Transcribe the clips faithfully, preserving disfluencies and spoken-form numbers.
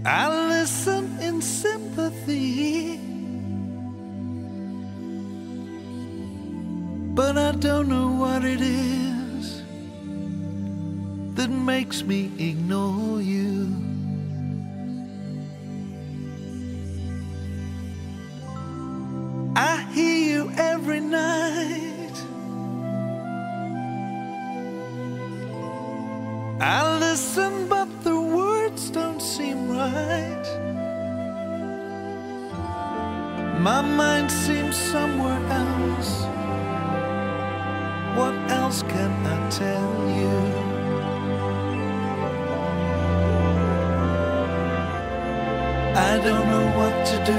I listen in sympathy, but I don't know what it is that makes me ignore you. I hear you every night, I listen but the words don't seem right. My mind seems somewhere else. What else can I tell you? I don't know what to do.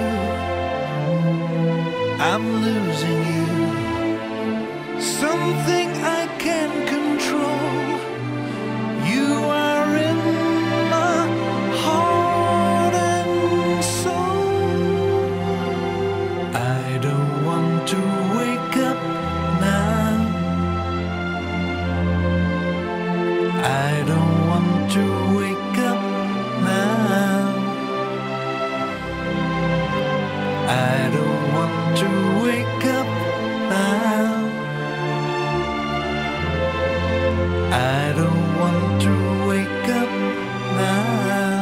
I'm losing you. Something I can control. You are in my heart and soul. I don't want to wake up now. I don't want to wake up now. I don't want to wake up now. I don't want to wake up now.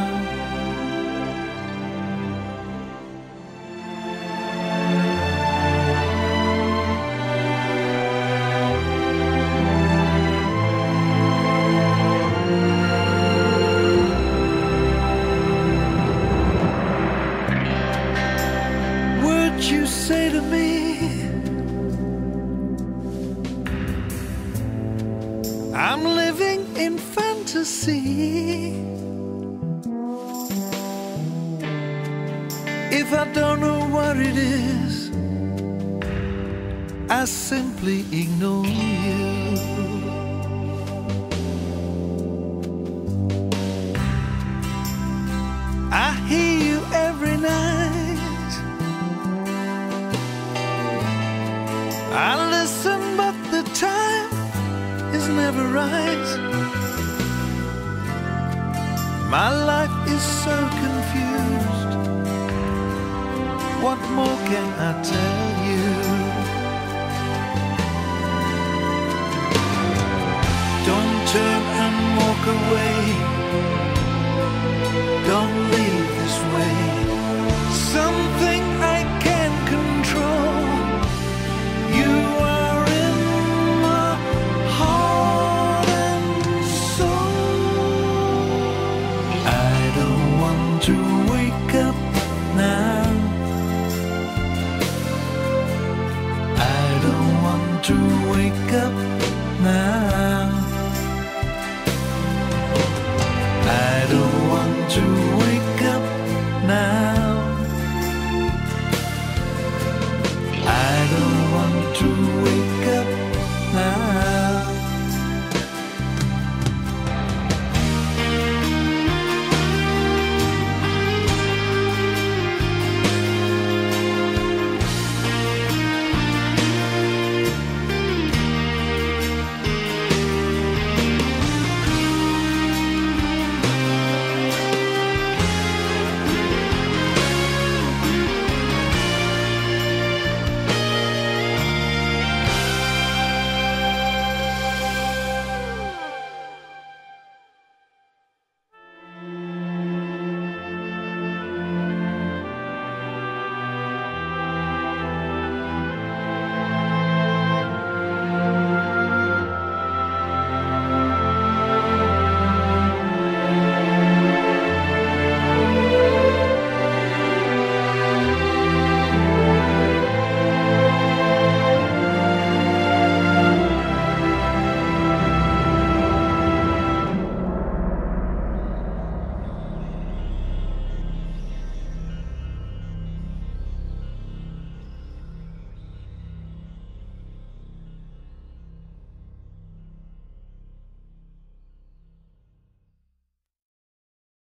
Would you say to me, I'm living in fantasy? If I don't know what it is, I simply ignore you. I hear you every night, I listen but the time is never right. My life is so confused. What more can I tell you? Don't turn and walk away.